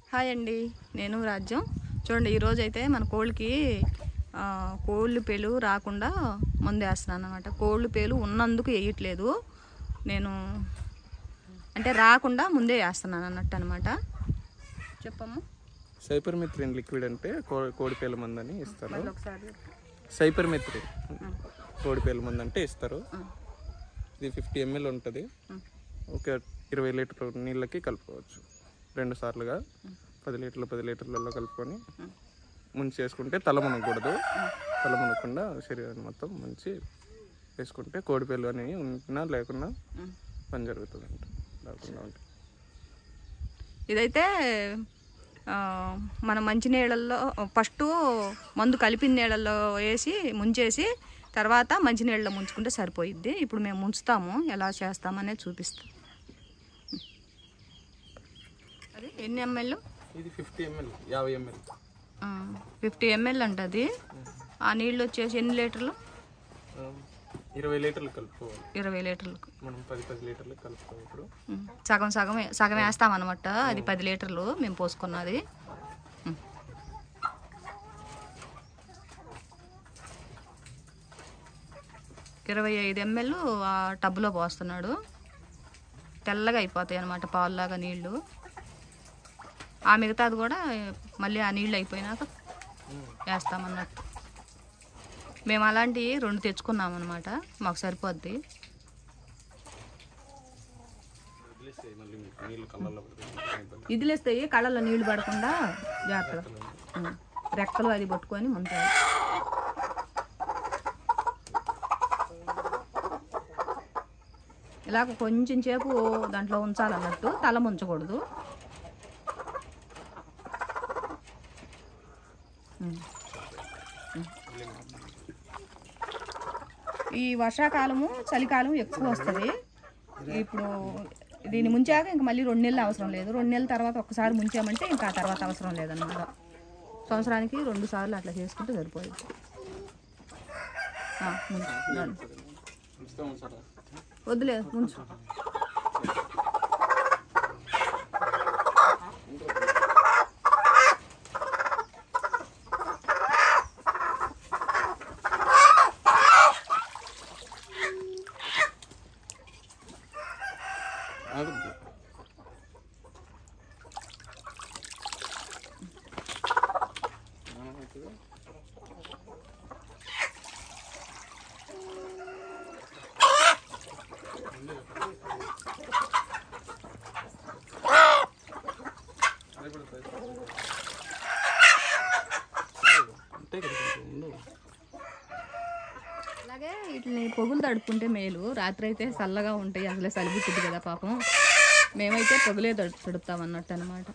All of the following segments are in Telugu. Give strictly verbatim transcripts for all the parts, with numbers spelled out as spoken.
హాయ్ అండి, నేను రాజ్యం. చూడండి, ఈరోజు అయితే మన కోళ్ళకి కోళ్ళు పేలు రాకుండా మందు వేస్తున్నాను అనమాట. కోళ్ళు పేలు ఉన్నందుకు వేయట్లేదు నేను, అంటే రాకుండా ముందే వేస్తున్నాను అన్నట్టు అనమాట. చెప్పమ్మా. సైపర్మెత్రిన్ లిక్విడ్ అంటే కోడి పేల మందు అని ఇస్తారు. ఒకసారి సైపర్మెత్రిన్ కోడి పేల మందు అంటే ఇస్తారు. ఇది ఫిఫ్టీ ఎంఎల్ ఉంటుంది. ఒక ఇరవై లీటర్ల నీళ్ళకి కలుపుకోవచ్చు. రెండు సార్లుగా పది లీటర్లు పది లీటర్లలో కలుపుకొని ముంచి వేసుకుంటే తల మునగకూడదు. తల మునగకుండా శరీరాన్ని మొత్తం ముంచి వేసుకుంటే కోడిపేలు అనేవి ఉన్నా లేకున్నా పని జరుగుతుంది అంట, లేకుండా ఉంటుంది. ఇదైతే మన మంచి నీళ్ళల్లో ఫస్ట్ మందు కలిపిన నీళ్ళల్లో వేసి ముంచేసి తర్వాత మంచి నీళ్ళలో ముంచుకుంటే సరిపోయిద్ది. ఇప్పుడు మేము ముంచుతాము, ఎలా చేస్తామనేది చూపిస్తాం. అది ఎన్ని ఎంఎల్? ఇది ఫిఫ్టీ ఎంఎల్, యాభై ఎంఎల్. ఫిఫ్టీ ఎంఎల్ ఉంటుంది. ఆ నీళ్ళు వచ్చేసి ఎన్ని లీటర్లు? ఇరవై లీటర్లు కలుపుకోవాలి. ఇరవై లీటర్లకు మనం పది పది లీటర్లు కలుపుకోవాలి. ఇప్పుడు సగం సగం సగం వేస్తామన్నమాట. అది పది లీటర్లు మేము పోసుకున్నది. ఇరవై ఐదు ఎంఎల్ ఆ టబ్లో పోస్తున్నాడు. తెల్లగా అయిపోతాయి అన్నమాట, పాలులాగా నీళ్ళు. ఆ మిగతాది కూడా మళ్ళీ ఆ నీళ్ళు అయిపోయినాక వేస్తామన్నట్టు. మేము అలాంటివి రెండు తెచ్చుకున్నామన్నమాట, మాకు సరిపోద్ది. ఇదిలేస్తాయి కళ్ళల్లో నీళ్లు పడకుండా జాగ్రత్తగా రెక్కలు అది పట్టుకొని ఉంటాయి. ఇలాగ కొంచెం సేపు దాంట్లో ఉంచాలన్నట్టు, తల ముంచకూడదు. ఈ వర్షాకాలము చలికాలం ఎక్కువ వస్తుంది. ఇప్పుడు దీన్ని ముంచాక ఇంక మళ్ళీ రెండు నెలలు అవసరం లేదు. రెండు నెలల తర్వాత ఒక్కసారి ముంచామంటే ఇంకా ఆ తర్వాత అవసరం లేదన్నమాట. సంవత్సరానికి రెండు సార్లు అట్లా చేసుకుంటే సరిపోయింది. వద్దులేదు, ముంచు. అలాగే వీటిని పొగులు తడుపుకుంటే మేలు. రాత్రి అయితే చల్లగా ఉంటాయి, అసలే చలిపుట్టింది కదా పాపం. మేమైతే పొగులే తడు తడుపుతాం అన్నట్టు అనమాట.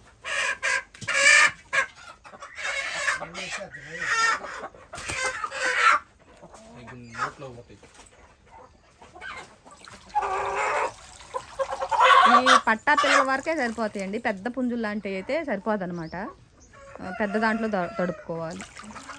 ఈ పట్టా పిల్లల వరకే సరిపోతాయండి. పెద్ద పుంజులు లాంటివి అయితే సరిపోదు అనమాట. పెద్ద దాంట్లో తడుపుకోవాలి.